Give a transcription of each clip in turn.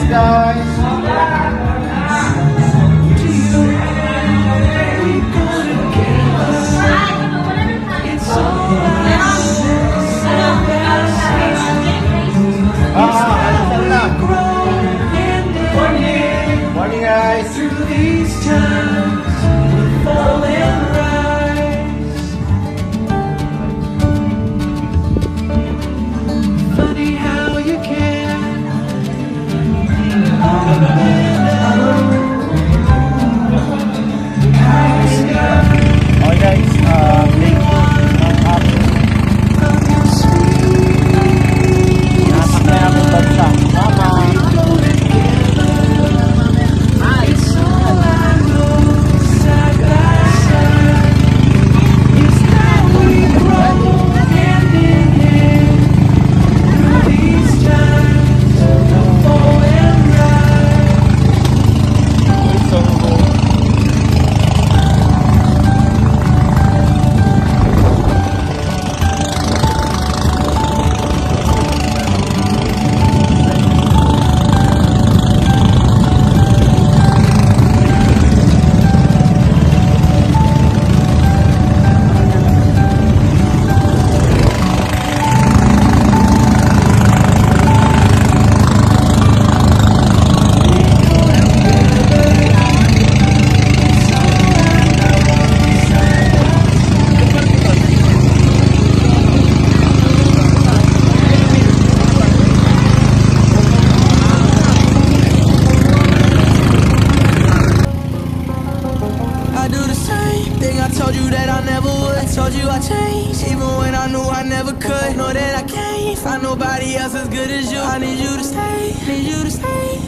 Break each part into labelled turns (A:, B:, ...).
A: Find nobody else as good as you. I need you to stay, need you to stay.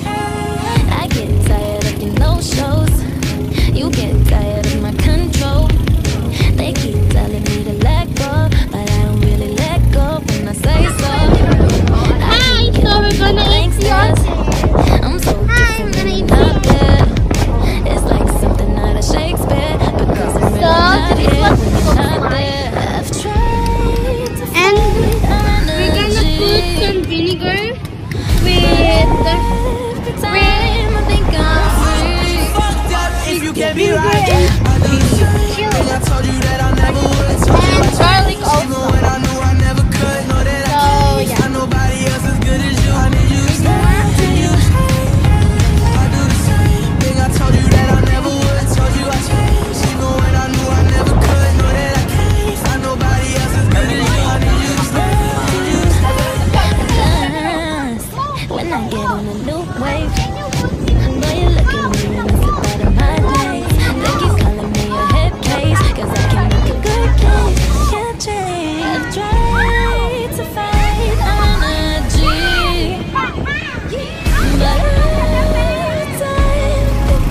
B: I get tired of your no-shows. You get tired of my control. They keep telling me to let go, but I don't really let go when I say so.
C: Hi, so we're gonna eat yours.
B: I'm so different when I'm not there. It's like something out of Shakespeare, because I'm really not here when you're not there. I've tried to find
C: some vinegar with
B: time. I think I'm free.
A: Fucked up if you can't be right. I do the same thing. I told you that I never would. Told you I
C: garlic
A: tried, even when I knew I never could. Know that I can't find nobody else as good as you. I need you to stay. Need you to stay. I do the same thing. I told you that I never would. Told you I changed, even when I knew I never could. Know that I can't find nobody else as good as you. I need you to stay. Need you to stay.
B: When I get on a new wave, boy, you look at me and I slip out of my legs. They keep calling me a head case, cause I can make a good case. Can't change. I've tried to fight energy, but every time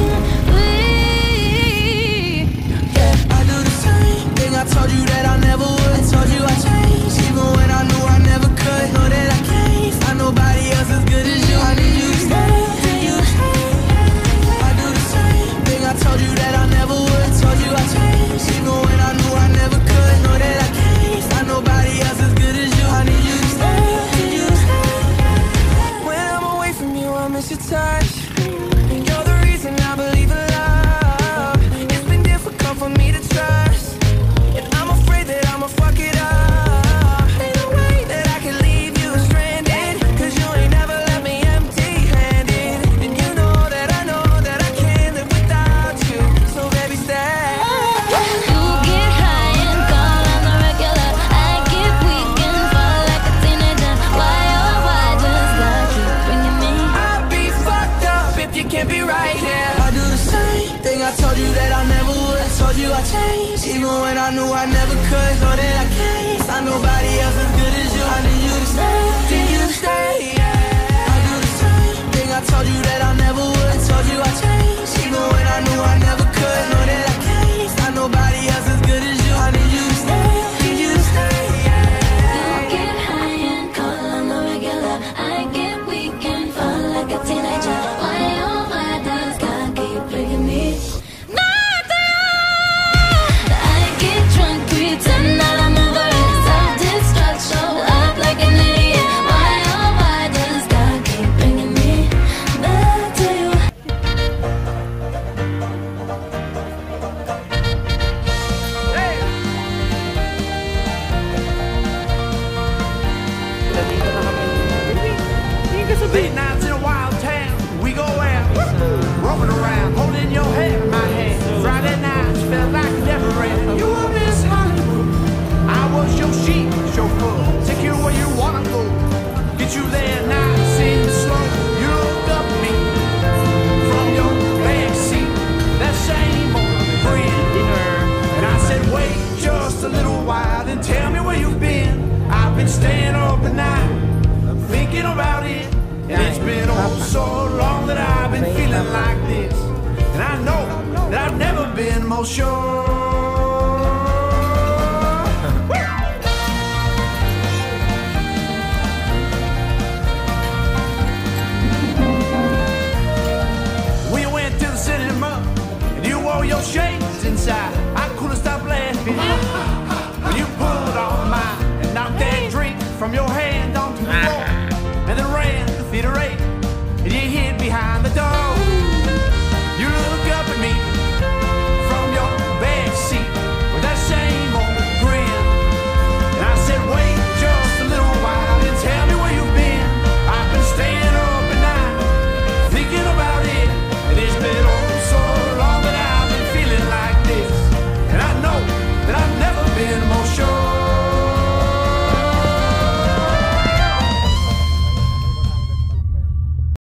A: I do the same thing. I told you that I never would. Told you I changed, even when I knew I never could. Know that I can't find nobody else as good as you. I need you to stay. Need you to stay. I do the same thing. I told you that I never would. Told you I changed, even when I knew I never could. Know that I can't find nobody else as good as you. I need you to stay. Need you to stay. When I'm away from you, I miss your touch. And you're the reason I believe in love. It's been difficult for me to trust, and I'm afraid that I'ma fuck it up. Ain't no way that I can leave you stranded, cause you ain't never left me empty-handed. And you know that I can't live without you. So baby, stay.
B: you get high and call on the regular. I get weak and fall like a teenager. Why, oh why does God keep bringing me?
A: I'll be fucked up if you can't be right here. I do the same thing. I told you that I never would. Told you I changed, even when I knew I never could. Know that I can't find nobody else as good as you. I need you to stay. Need you to stay. I do the same thing. I told you that I never would. Told you I changed, even when I knew I never could. Know that I can't find nobody else as good as you. I need you to stay. Need you to stay.
B: You get high and call on the regular. I get weak and fall like a teenager. Why, oh why does God keep bringing me? I get drunk, pretend that I'm over it. Self-destruct, show up like an idiot. Why, oh why does God keep bringing me back?
A: motion.